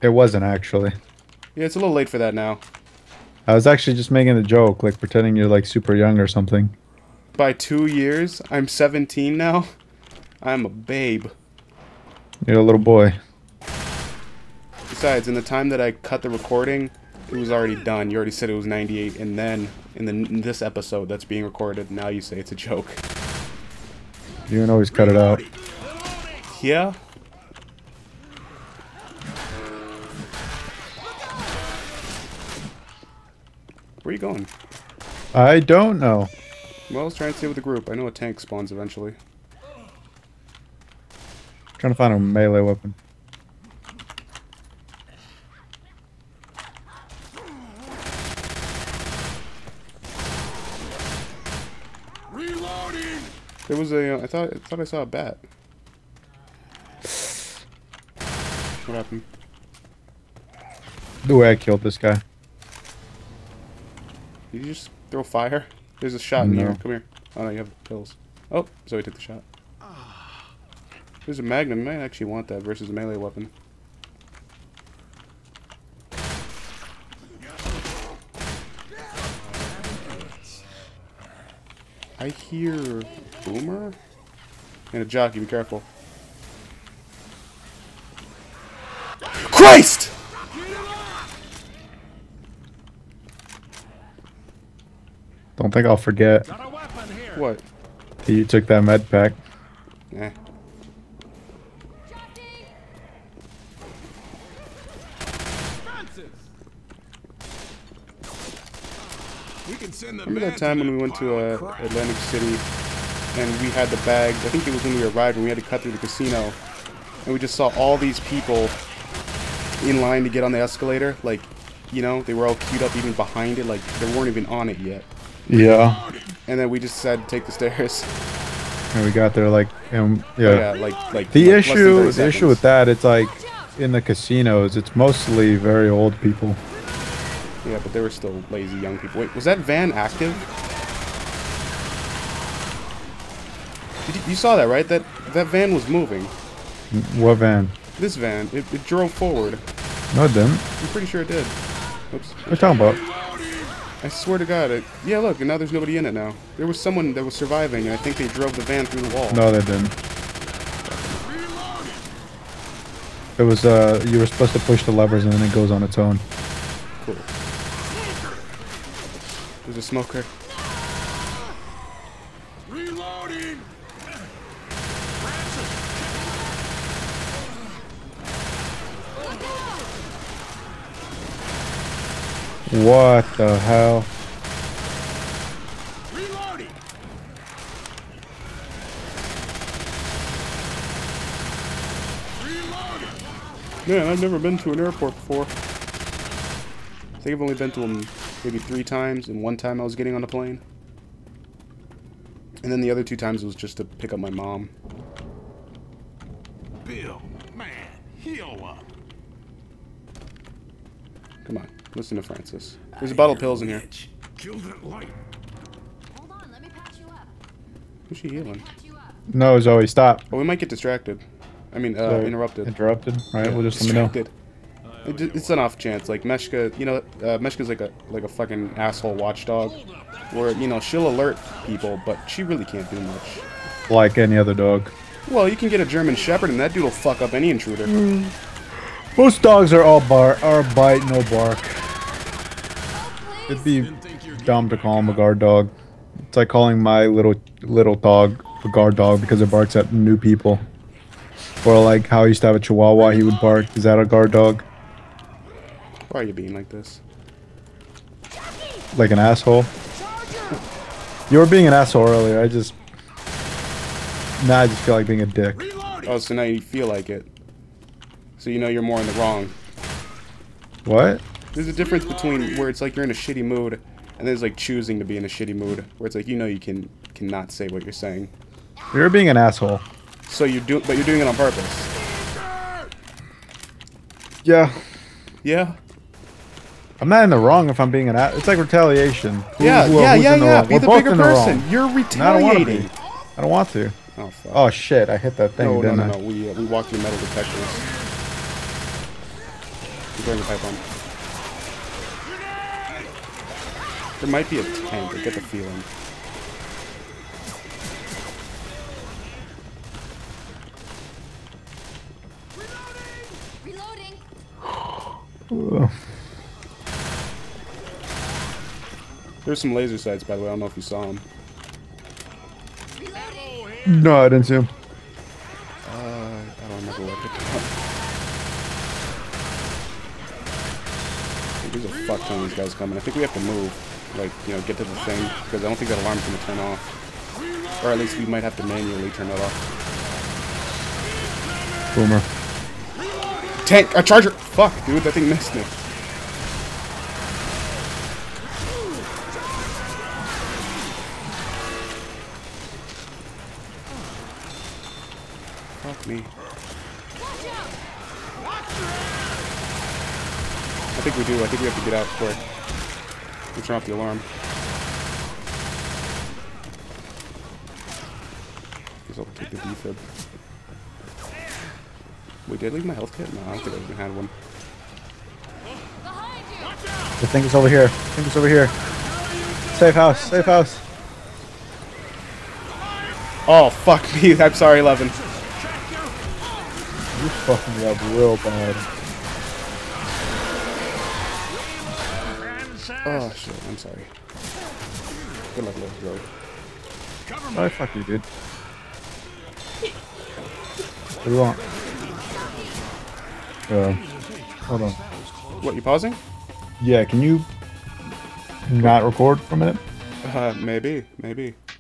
It wasn't actually. Yeah, it's a little late for that now. I was actually just making a joke, like pretending you're like super young or something. By 2 years, I'm 17 now. I'm a babe. You're a little boy. Besides, in the time that I cut the recording, it was already done. You already said it was 98, and then in this episode that's being recorded, now you say it's a joke. You can always cut it out. Yeah? Where are you going? I don't know. Well, let's try and stay with the group. I know a tank spawns eventually. Trying to find a melee weapon. Reloading. There was a. I thought I saw a bat. What happened? The way I killed this guy. Did you just throw fire? There's a shot in No. here. Come here. Oh no, you have pills. Oh, Zoe took the shot. There's a magnum. I might actually want that versus a melee weapon. I hear Boomer and a jockey. Be careful. Christ! Don't think I'll forget What? that you took that med pack. Eh. Remember that time when we went to Atlantic City and we had the bags? I think it was when we arrived and we had to cut through the casino. And we just saw all these people in line to get on the escalator. Like, you know, they were all queued up even behind it. Like, they weren't even on it yet. Yeah. And then we just decided to take the stairs. And we got there like, yeah. Yeah, like The less than 30 issue seconds. with that, it's like in the casinos, it's mostly very old people. Yeah, but there were still lazy young people. Wait, was that van active? You saw that, right? That van was moving. What van? This van, it drove forward. No, it didn't. I'm pretty sure it did. Oops. What are you talking about? I swear to God. Yeah, look, and now there's nobody in it now. There was someone that was surviving, and I think they drove the van through the wall. No, they didn't. It was, you were supposed to push the levers and then it goes on its own. Cool. There's a smoker. Reloading. What the hell? Reloading. Man, I've never been to an airport before. I think I've only been to them maybe 3 times, and one time I was getting on a plane. And then the other 2 times was just to pick up my mom. Bill, man, heal up. Come on, listen to Francis. There's a bottle of pills in here. Killed it light. Hold on, let me patch you up. Who's she healing? Patch you up. No, Zoe, stop. Oh, we might get distracted. I mean, Zoe, interrupted. Interrupted? Alright, Yeah, well just let me know. distracted. It's an off chance. Like Meshka, you know, Meshka's like a fucking asshole watchdog, where you know she'll alert people, but she really can't do much. Like any other dog. Well, you can get a German Shepherd, and that dude will fuck up any intruder. Most dogs are are bite, no bark. It'd be dumb to call him a guard dog. It's like calling my little dog a guard dog because it barks at new people. Or like how I used to have a Chihuahua, he would bark. Is that a guard dog? Why are you being like this? Like an asshole? You were being an asshole earlier. I just feel like being a dick. Oh, so now you feel like it. So you know you're more in the wrong. What? There's a difference between where it's like you're in a shitty mood, and there's like choosing to be in a shitty mood, where it's like you know you cannot say what you're saying. You're being an asshole. So but you're doing it on purpose. Yeah. Yeah. I'm not in the wrong if I'm being an ass. It's like retaliation. Who's Be in the We're both bigger in the person. wrong. You're And I don't want to be. retaliating. I don't want to. Oh fuck. Oh shit! I hit that thing, no, didn't no, I? no, no. We walked through metal detectors. I'm throwing a pipe bomb. There might be a tank. I get the feeling. Reloading. Ugh. There's some laser sights, by the way. I don't know if you saw them. Reloading. No, I didn't see him. I don't remember what I picked up. There's a fuck ton of these guys coming. I think we have to move. Like, you know, get to the thing. Because I don't think that alarm's going to turn off. Or at least we might have to manually turn it off. Boomer. Tank! A charger! Fuck, dude. That thing missed me. Fuck me. I think we do. I think we have to get out quick. We turn off the alarm. Guess I'll take the defib. Wait, did I leave my health kit? No, I don't think I even had one. Behind you. The thing is over here. The thing is over here. Safe house. Safe house. Oh, fuck me. I'm sorry, 11. You fucking me up real bad. Oh, shit. I'm sorry. Good luck, little rogue. Oh, fuck you, dude. What do you want? Hold on. What, you pausing? Yeah, can you not record for a minute? Maybe. Maybe.